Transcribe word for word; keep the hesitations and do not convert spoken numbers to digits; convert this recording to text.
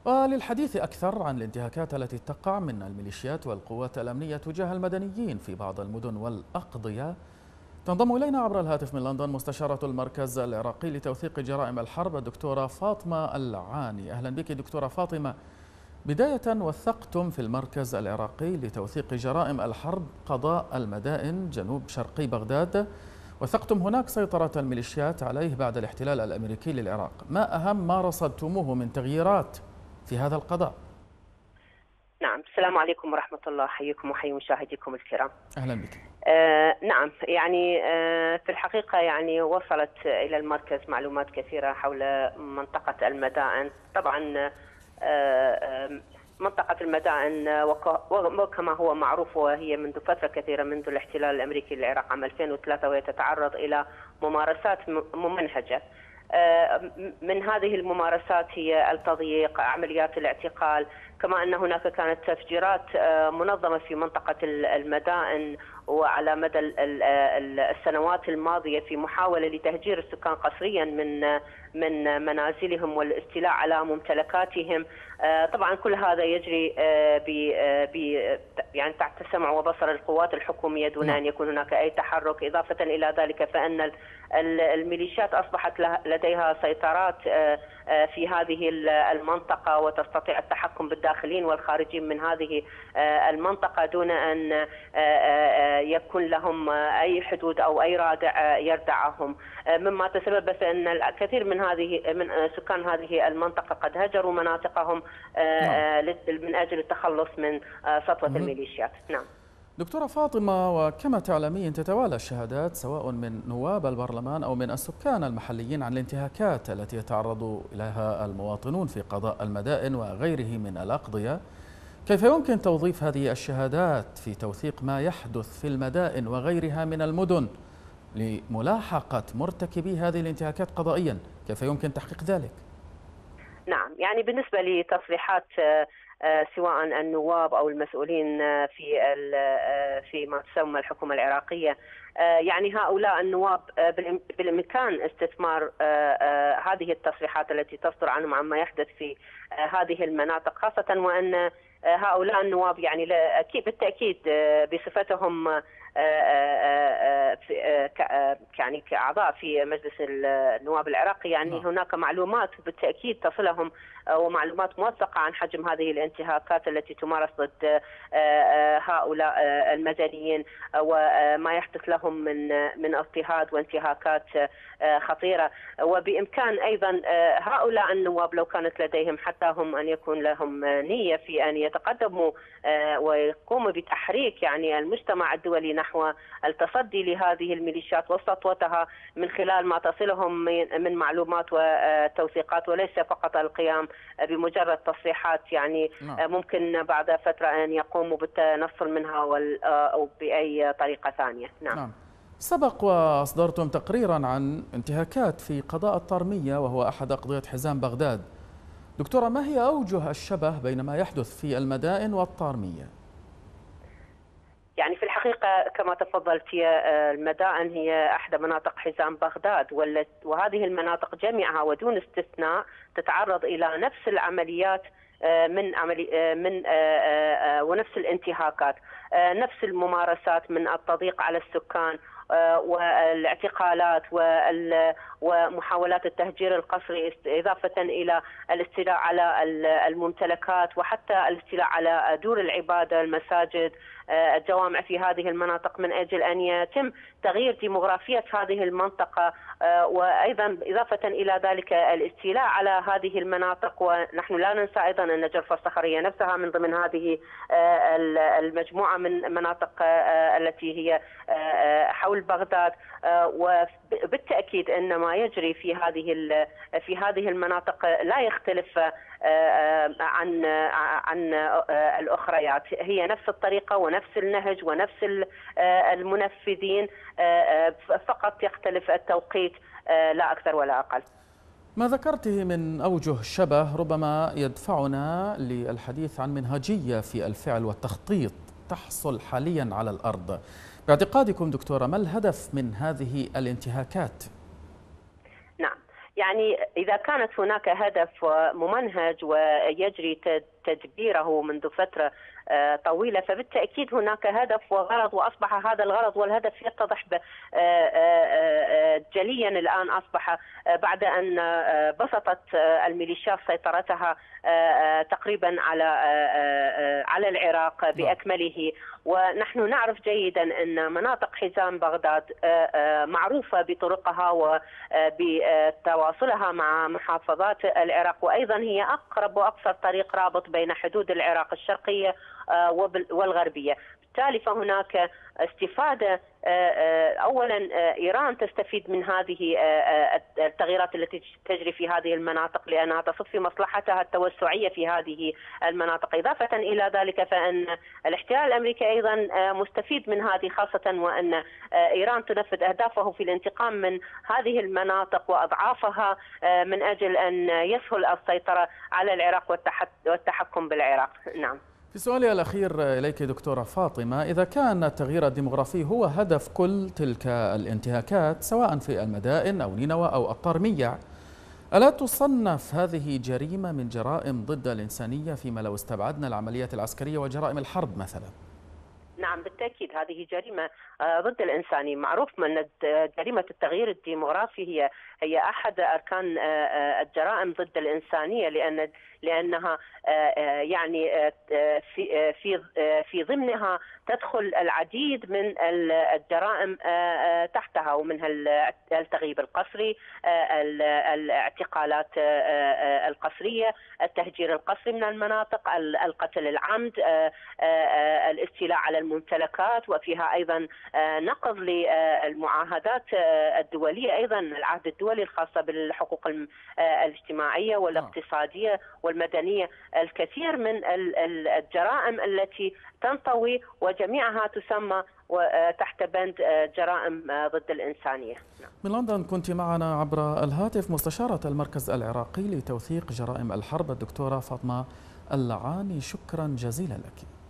وللحديث أكثر عن الانتهاكات التي تقع من الميليشيات والقوات الأمنية تجاه المدنيين في بعض المدن والأقضية، تنضم إلينا عبر الهاتف من لندن مستشارة المركز العراقي لتوثيق جرائم الحرب الدكتورة فاطمة العاني. أهلا بك دكتورة فاطمة. بداية، وثقتم في المركز العراقي لتوثيق جرائم الحرب قضاء المدائن جنوب شرقي بغداد، وثقتم هناك سيطرة الميليشيات عليه بعد الاحتلال الأمريكي للعراق. ما أهم ما رصدتموه من تغييرات في هذا القضاء؟ نعم، السلام عليكم ورحمة الله، حييكم وحيي مشاهديكم الكرام. أهلا بك. آه نعم، يعني آه في الحقيقة يعني وصلت إلى المركز معلومات كثيرة حول منطقة المدائن. طبعا آه منطقة المدائن وكما هو معروف وهي منذ فترة كثيرة منذ الاحتلال الأمريكي للعراق عام ألفين وثلاثة وهي تتعرض إلى ممارسات ممنهجة. من هذه الممارسات هي التضييق، عمليات الاعتقال، كما أن هناك كانت تفجيرات منظمة في منطقة المدائن وعلى مدى السنوات الماضية في محاولة لتهجير السكان قسريا من من منازلهم والاستيلاء على ممتلكاتهم. طبعا كل هذا يجري ب يعني تحت سمع وبصر القوات الحكومية دون أن يكون هناك أي تحرك. إضافة إلى ذلك فإن الميليشيات أصبحت لديها سيطرات في هذه المنطقة وتستطيع التحكم بالداخلين والخارجين من هذه المنطقة دون أن يكون لهم أي حدود أو أي رادع يردعهم، مما تسبب في أن الكثير من هذه من سكان هذه المنطقة قد هجروا مناطقهم من أجل التخلص من سطوة الميليشيات. نعم دكتورة فاطمة، وكما تعلمين تتوالى الشهادات سواء من نواب البرلمان أو من السكان المحليين عن الانتهاكات التي يتعرض إليها المواطنون في قضاء المدائن وغيره من الأقضية. كيف يمكن توظيف هذه الشهادات في توثيق ما يحدث في المدائن وغيرها من المدن لملاحقة مرتكبي هذه الانتهاكات قضائيا؟ كيف يمكن تحقيق ذلك؟ نعم، يعني بالنسبة لتصريحات سواء النواب أو المسؤولين في في ما تسمى الحكومة العراقية، يعني هؤلاء النواب بالإمكان استثمار هذه التصريحات التي تصدر عنهم عما يحدث في هذه المناطق، خاصة وأن هؤلاء النواب يعني أكيد بالتأكيد بصفتهم يعني كأعضاء في مجلس النواب العراقي يعني هناك معلومات بالتأكيد تصلهم ومعلومات موثقة عن حجم هذه الانتهاكات التي تمارس ضد هؤلاء المدنيين وما يحدث لهم من من اضطهاد وانتهاكات خطيرة. وبإمكان أيضا هؤلاء النواب لو كانت لديهم حتى هم أن يكون لهم نية في أن يتقدموا ويقوموا بتحريك يعني المجتمع الدولي نحو التصدي لهذه الميليشيات وسطوتها من خلال ما تصلهم من معلومات وتوثيقات، وليس فقط القيام بمجرد تصريحات يعني ممكن بعد فترة أن يقوموا بالتنصل منها أو بأي طريقة ثانية. نعم. نعم. سبق وأصدرتم تقريرا عن انتهاكات في قضاء الطارمية وهو أحد أقضية حزام بغداد. دكتورة، ما هي أوجه الشبه بين ما يحدث في المدائن والطارمية؟ يعني في الحقيقة كما تفضلت هي المدائن هي أحد مناطق حزام بغداد، وهذه المناطق جميعها ودون استثناء تتعرض إلى نفس العمليات من عملي من ونفس الانتهاكات، نفس الممارسات من التضييق على السكان والاعتقالات ومحاولات التهجير القسري، إضافة إلى الاستيلاء على الممتلكات وحتى الاستيلاء على دور العبادة، المساجد، الجوامع في هذه المناطق من أجل أن يتم تغيير ديموغرافية هذه المنطقة، وأيضا إضافة إلى ذلك الاستيلاء على هذه المناطق. ونحن لا ننسى أيضا أن جرف الصخرية نفسها من ضمن هذه المجموعة من مناطق التي هي حول بغداد. وبالتأكيد أن ما يجري في هذه في هذه المناطق لا يختلف عن عن الأخريات، هي نفس الطريقة ونفس النهج ونفس المنفذين، فقط يختلف التوقيت لا أكثر ولا أقل. ما ذكرته من أوجه شبه ربما يدفعنا للحديث عن منهجية في الفعل والتخطيط تحصل حاليا على الأرض. باعتقادكم دكتورة، ما الهدف من هذه الانتهاكات؟ نعم، يعني إذا كانت هناك هدف ممنهج ويجري تدبيره منذ فترة طويلة، فبالتأكيد هناك هدف وغرض، وأصبح هذا الغرض والهدف يتضح جليا الآن. أصبح بعد أن بسطت الميليشيات سيطرتها تقريبا على على العراق بأكمله، ونحن نعرف جيدا أن مناطق حزام بغداد معروفة بطرقها وبتواصلها مع محافظات العراق، وأيضا هي أقرب وأقصر طريق رابط بين حدود العراق الشرقية والغربية. بالتالي فهناك استفادة. أولا إيران تستفيد من هذه التغييرات التي تجري في هذه المناطق لأنها تصب في مصلحتها التوسعية في هذه المناطق. إضافة إلى ذلك فإن الاحتلال الأمريكي أيضا مستفيد من هذه، خاصة وأن إيران تنفذ أهدافه في الانتقام من هذه المناطق وأضعافها من أجل أن يسهل السيطرة على العراق والتحكم بالعراق. نعم. في سؤالي الأخير إليك دكتورة فاطمة، إذا كان التغيير الديمغرافي هو هدف كل تلك الانتهاكات سواء في المدائن أو نينوى أو الطرميع، ألا تصنف هذه جريمة من جرائم ضد الإنسانية فيما لو استبعدنا العمليات العسكرية وجرائم الحرب مثلا؟ نعم بالتأكيد هذه جريمة ضد الإنسانية. معروف من جريمة التغيير الديمغرافي هي هي أحد أركان الجرائم ضد الإنسانية، لأن لأنها يعني في في في ضمنها تدخل العديد من الجرائم تحتها، ومنها التغييب القسري، الاعتقالات القسرية، التهجير القسري من المناطق، القتل العمد، الاستيلاء على الممتلكات، وفيها أيضا نقض للمعاهدات الدولية، أيضا العهد الدولي الخاصة بالحقوق الاجتماعية والاقتصادية والمدنية. الكثير من الجرائم التي تنطوي وجميعها تسمى تحت بند جرائم ضد الإنسانية. من لندن كنت معنا عبر الهاتف مستشارة المركز العراقي لتوثيق جرائم الحرب الدكتورة فاطمة اللعاني، شكرا جزيلا لك.